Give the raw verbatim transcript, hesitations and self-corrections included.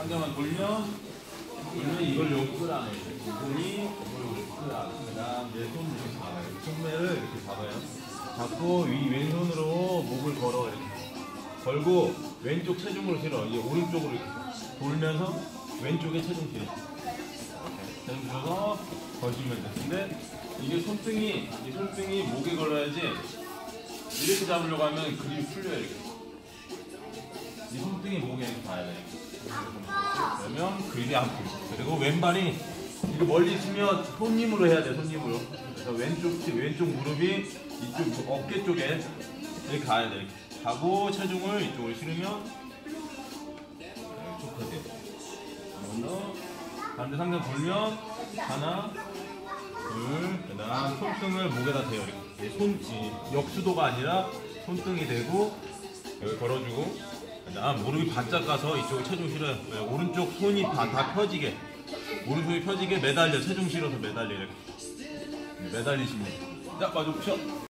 상대만 돌면 돌면 이걸 여기 끌어안아요. 손이 이걸 여기 끌어안아요. 그 다음 내 손을 이렇게 잡아요. 손매를 이렇게 잡아요. 잡고 위 왼손으로 목을 걸어 이렇게 걸고 왼쪽 체중으로 실어. 이제 오른쪽으로 이렇게 돌면서 왼쪽에 체중 실어. 체중 실어서 거시면 돼. 근데 이게 손등이 이 손등이 목에 걸어야지. 이렇게 잡으려고 하면 그립이 풀려요. 이렇게. 이 손등이 목에 이렇게 닿아야 돼. 그러면 그립이 안 풀려. 그리고 왼발이 이거 멀리 있으면 손님으로 해야 돼. 손님으로. 그래서 왼쪽 왼쪽 무릎이 이쪽 어깨 쪽에 이렇게 가야 돼. 이렇게. 가고 체중을 이쪽으로 실으면 쭉 가세요. 한 번 더. 반대 상대 돌면 하나, 둘, 그다음 손등을 목에다 대요. 이렇게. 손 역수도가 아니라 손등이 대고 여기 걸어주고 그다음 무릎이 바짝 가서 이쪽에 체중 실어요. 오른쪽 손이 다, 다 펴지게 오른손이 펴지게 매달려 체중 실어서 매달려 이렇게 매달리시면 자 마주 펴.